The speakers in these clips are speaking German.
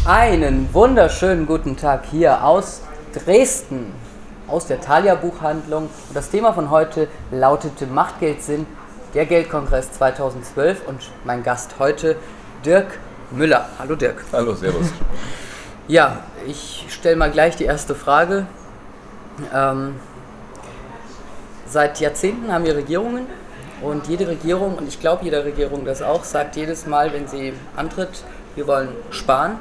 Einen wunderschönen guten Tag hier aus Dresden, aus der Thalia Buchhandlung. Und das Thema von heute lautete Macht, Geld, Sinn, der Geldkongress 2012. Und mein Gast heute, Dirk Müller. Hallo Dirk. Hallo, servus. Ja, ich stelle mal gleich die erste Frage. Seit Jahrzehnten haben wir Regierungen und jede Regierung, und ich glaube jede Regierung das auch, sagt jedes Mal, wenn sie antritt, wir wollen sparen.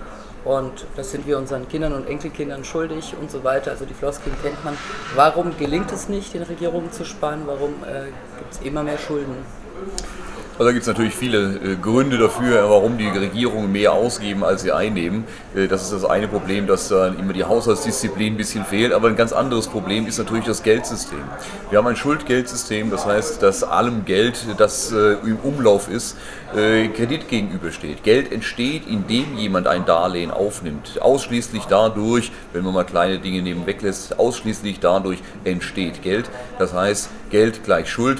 Und das sind wir unseren Kindern und Enkelkindern schuldig und so weiter. Also die Floskeln kennt man. Warum gelingt es nicht, den Regierungen zu sparen? Warum gibt es immer mehr Schulden? Also da gibt es natürlich viele Gründe dafür, warum die Regierungen mehr ausgeben, als sie einnehmen. Das ist das eine Problem, dass da immer die Haushaltsdisziplin ein bisschen fehlt. Aber ein ganz anderes Problem ist natürlich das Geldsystem. Wir haben ein Schuldgeldsystem, das heißt, dass allem Geld, das im Umlauf ist, Kredit gegenübersteht. Geld entsteht, indem jemand ein Darlehen aufnimmt. Ausschließlich dadurch, wenn man mal kleine Dinge nebenweg lässt, ausschließlich dadurch entsteht Geld. Das heißt, Geld gleich Schuld.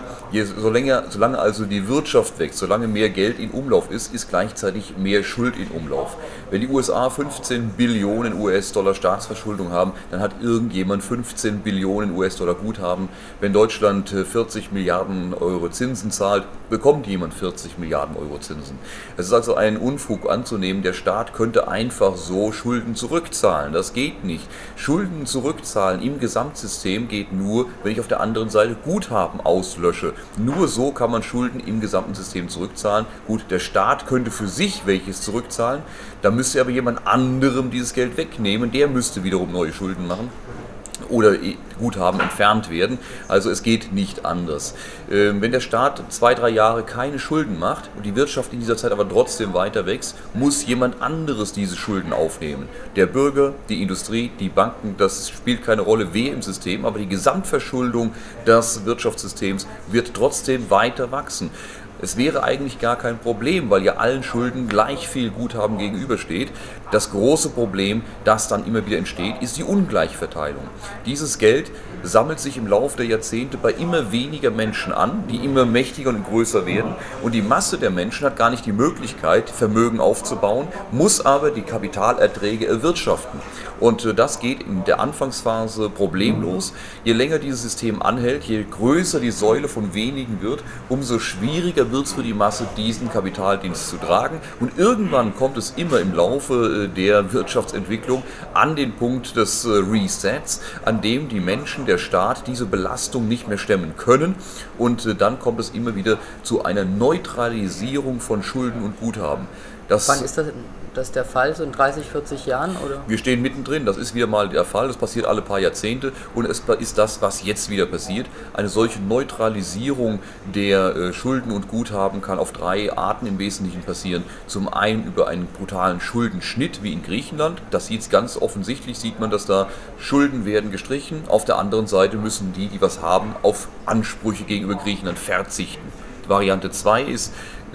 Solange also die Wirtschaft wächst, solange mehr Geld in Umlauf ist, ist gleichzeitig mehr Schuld in Umlauf. Wenn die USA 15 Billionen US-Dollar Staatsverschuldung haben, dann hat irgendjemand 15 Billionen US-Dollar Guthaben. Wenn Deutschland 40 Milliarden Euro Zinsen zahlt, bekommt jemand 40 Milliarden Euro Zinsen. Es ist also ein Unfug anzunehmen, der Staat könnte einfach so Schulden zurückzahlen. Das geht nicht. Schulden zurückzahlen im Gesamtsystem geht nur, wenn ich auf der anderen Seite Guthaben auslösche. Nur so kann man Schulden im gesamten System zurückzahlen. Gut, der Staat könnte für sich welches zurückzahlen, da müsste aber jemand anderem dieses Geld wegnehmen, der müsste wiederum neue Schulden machen oder Guthaben entfernt werden. Also es geht nicht anders. Wenn der Staat 2-3 Jahre keine Schulden macht und die Wirtschaft in dieser Zeit aber trotzdem weiter wächst, muss jemand anderes diese Schulden aufnehmen. Der Bürger, die Industrie, die Banken, das spielt keine Rolle, wer im System, aber die Gesamtverschuldung des Wirtschaftssystems wird trotzdem weiter wachsen. Es wäre eigentlich gar kein Problem, weil ja allen Schulden gleich viel Guthaben gegenübersteht. Das große Problem, das dann immer wieder entsteht, ist die Ungleichverteilung. Dieses Geld sammelt sich im Laufe der Jahrzehnte bei immer weniger Menschen an, die immer mächtiger und größer werden. Und die Masse der Menschen hat gar nicht die Möglichkeit, Vermögen aufzubauen, muss aber die Kapitalerträge erwirtschaften. Und das geht in der Anfangsphase problemlos. Je länger dieses System anhält, je größer die Säule von wenigen wird, umso schwieriger wird es für die Masse, diesen Kapitaldienst zu tragen. Und irgendwann kommt es immer im Laufe der Wirtschaftsentwicklung an den Punkt des Resets, an dem die Menschen, der Staat, diese Belastung nicht mehr stemmen können. Und dann kommt es immer wieder zu einer Neutralisierung von Schulden und Guthaben. Wann ist das der Fall? So in 30, 40 Jahren? Oder? Wir stehen mittendrin, das ist wieder mal der Fall, das passiert alle paar Jahrzehnte und es ist das, was jetzt wieder passiert. Eine solche Neutralisierung der Schulden und Guthaben kann auf 3 Arten im Wesentlichen passieren. Zum einen über einen brutalen Schuldenschnitt, wie in Griechenland. Das sieht ganz offensichtlich, sieht man, dass da Schulden werden gestrichen. Auf der anderen Seite müssen die was haben, auf Ansprüche gegenüber Griechenland verzichten. Variante 2 ist,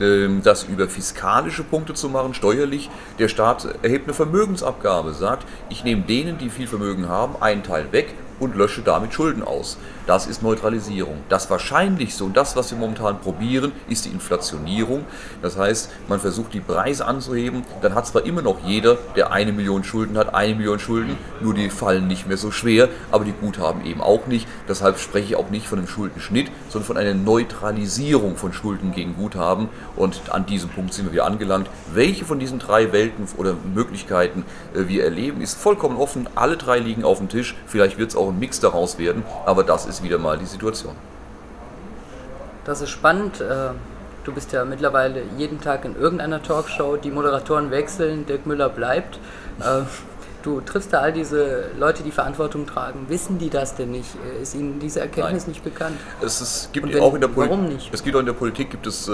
das über fiskalische Punkte zu machen, steuerlich. Der Staat erhebt eine Vermögensabgabe, sagt, ich nehme denen, die viel Vermögen haben, einen Teil weg und lösche damit Schulden aus. Das ist Neutralisierung. Das Wahrscheinlichste und das, was wir momentan probieren, ist die Inflationierung. Das heißt, man versucht die Preise anzuheben, dann hat zwar immer noch jeder, der 1 Million Schulden hat, 1 Million Schulden, nur die fallen nicht mehr so schwer, aber die Guthaben eben auch nicht. Deshalb spreche ich auch nicht von einem Schuldenschnitt, sondern von einer Neutralisierung von Schulden gegen Guthaben. Und an diesem Punkt sind wir wieder angelangt. Welche von diesen 3 Welten oder Möglichkeiten wir erleben, ist vollkommen offen. Alle 3 liegen auf dem Tisch. Vielleicht wird es auch ein Mix daraus werden, aber das ist wieder mal die Situation. Das ist spannend. Du bist ja mittlerweile jeden Tag in irgendeiner Talkshow, die Moderatoren wechseln, Dirk Müller bleibt. Du triffst da all diese Leute, die Verantwortung tragen. Wissen die das denn nicht? Ist ihnen diese Erkenntnis nicht bekannt? Warum nicht? Es gibt auch in der Politik gibt es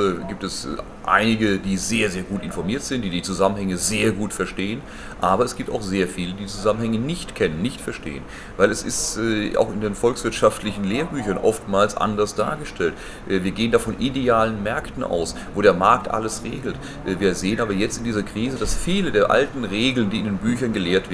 einige, die sehr, sehr gut informiert sind, die die Zusammenhänge sehr gut verstehen. Aber es gibt auch sehr viele, die Zusammenhänge nicht kennen, nicht verstehen. Weil es ist auch in den volkswirtschaftlichen Lehrbüchern oftmals anders dargestellt. Wir gehen da von idealen Märkten aus, wo der Markt alles regelt. Wir sehen aber jetzt in dieser Krise, dass viele der alten Regeln, die in den Büchern gelehrt werden,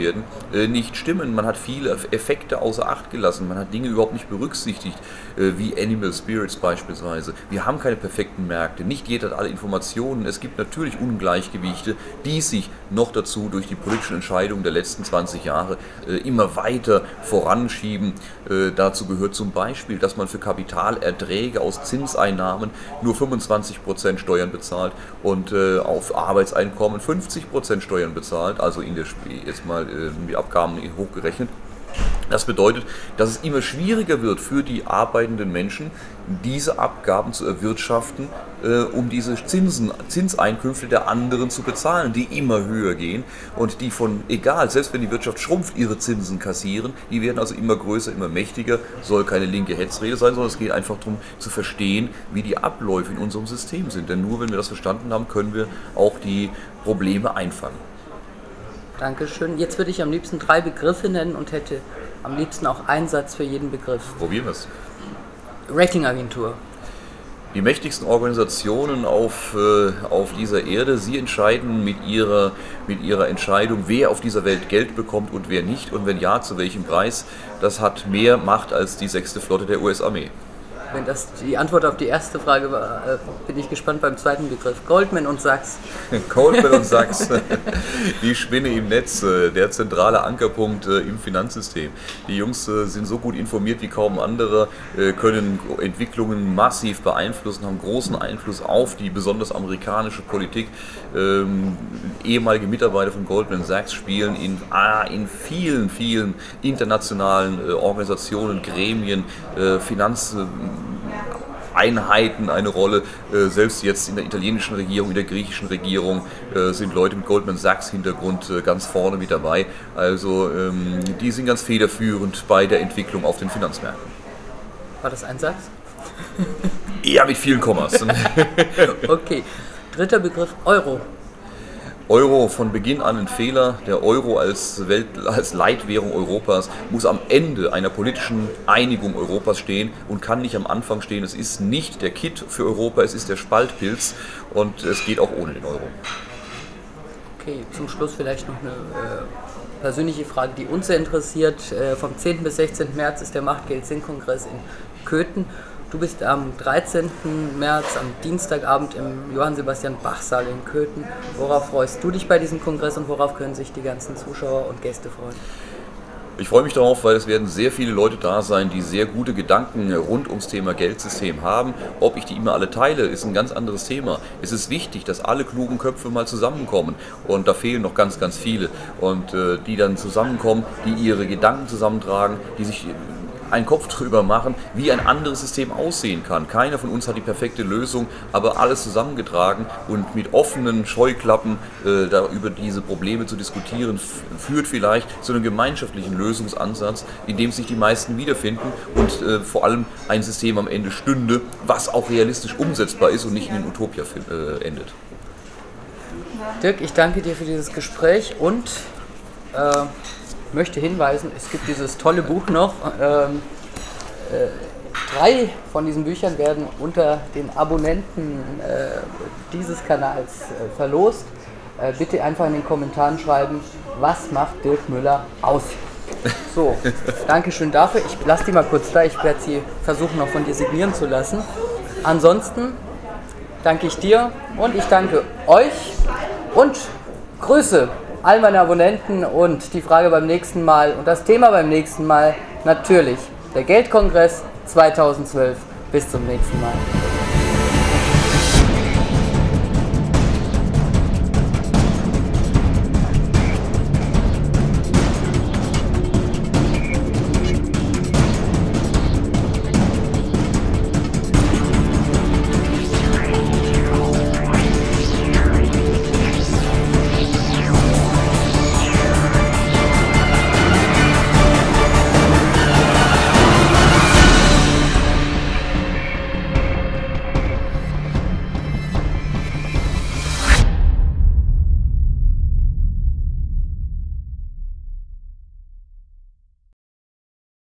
werden, nicht stimmen. Man hat viele Effekte außer Acht gelassen, man hat Dinge überhaupt nicht berücksichtigt, wie Animal Spirits beispielsweise. Wir haben keine perfekten Märkte, nicht jeder hat alle Informationen. Es gibt natürlich Ungleichgewichte, die sich noch dazu durch die politischen Entscheidungen der letzten 20 Jahre immer weiter voranschieben. Dazu gehört zum Beispiel, dass man für Kapitalerträge aus Zinseinnahmen nur 25% Steuern bezahlt und auf Arbeitseinkommen 50% Steuern bezahlt, also in der jetzt mal die Abgaben hochgerechnet. Das bedeutet, dass es immer schwieriger wird für die arbeitenden Menschen, diese Abgaben zu erwirtschaften, um diese Zinseinkünfte der anderen zu bezahlen, die immer höher gehen und die selbst wenn die Wirtschaft schrumpft, ihre Zinsen kassieren, die werden also immer größer, immer mächtiger, soll keine linke Hetzrede sein, sondern es geht einfach darum zu verstehen, wie die Abläufe in unserem System sind, denn nur wenn wir das verstanden haben, können wir auch die Probleme einfangen. Dankeschön. Jetzt würde ich am liebsten 3 Begriffe nennen und hätte am liebsten auch einen Satz für jeden Begriff. Probieren wir es. Ratingagentur. Die mächtigsten Organisationen auf dieser Erde, sie entscheiden mit ihrer Entscheidung, wer auf dieser Welt Geld bekommt und wer nicht und wenn ja, zu welchem Preis. Das hat mehr Macht als die 6. Flotte der US-Armee. Wenn das die Antwort auf die erste Frage war, bin ich gespannt beim zweiten Begriff. Goldman und Sachs. Goldman und Sachs, die Spinne im Netz, der zentrale Ankerpunkt im Finanzsystem. Die Jungs sind so gut informiert wie kaum andere, können Entwicklungen massiv beeinflussen, haben großen Einfluss auf die besonders amerikanische Politik. Ehemalige Mitarbeiter von Goldman Sachs spielen in vielen, vielen internationalen Organisationen, Gremien, Einheiten eine Rolle. Selbst jetzt in der italienischen Regierung, in der griechischen Regierung sind Leute mit Goldman Sachs Hintergrund ganz vorne mit dabei. Also die sind ganz federführend bei der Entwicklung auf den Finanzmärkten. War das ein Satz? Ja, mit vielen Kommas. Okay. Dritter Begriff, Euro. Euro von Beginn an ein Fehler. Der Euro als Leitwährung Europas muss am Ende einer politischen Einigung Europas stehen und kann nicht am Anfang stehen. Es ist nicht der Kit für Europa, es ist der Spaltpilz und es geht auch ohne den Euro. Okay, zum Schluss vielleicht noch eine persönliche Frage, die uns sehr interessiert. Vom 10. bis 16. März ist der Macht-Geld-Sinn-Kongress in Köthen. Du bist am 13. März, am Dienstagabend im Johann-Sebastian-Bach-Saal in Köthen. Worauf freust du dich bei diesem Kongress und worauf können sich die ganzen Zuschauer und Gäste freuen? Ich freue mich darauf, weil es werden sehr viele Leute da sein, die sehr gute Gedanken rund ums Thema Geldsystem haben. Ob ich die immer alle teile, ist ein ganz anderes Thema. Es ist wichtig, dass alle klugen Köpfe mal zusammenkommen und da fehlen noch ganz, ganz viele und die dann zusammenkommen, die ihre Gedanken zusammentragen, die sich einen Kopf drüber machen, wie ein anderes System aussehen kann. Keiner von uns hat die perfekte Lösung, aber alles zusammengetragen und mit offenen Scheuklappen da über diese Probleme zu diskutieren, führt vielleicht zu einem gemeinschaftlichen Lösungsansatz, in dem sich die meisten wiederfinden und vor allem ein System am Ende stünde, was auch realistisch umsetzbar ist und nicht in den Utopia endet. Dirk, ich danke dir für dieses Gespräch und möchte hinweisen, es gibt dieses tolle Buch noch. 3 von diesen Büchern werden unter den Abonnenten dieses Kanals verlost. Bitte einfach in den Kommentaren schreiben, was macht Dirk Müller aus? So, Dankeschön dafür. Ich lasse die mal kurz da. Ich werde sie versuchen noch von dir signieren zu lassen. Ansonsten danke ich dir und ich danke euch und Grüße all meine Abonnenten und die Frage beim nächsten Mal und das Thema beim nächsten Mal natürlich der Geldkongress 2012. Bis zum nächsten Mal.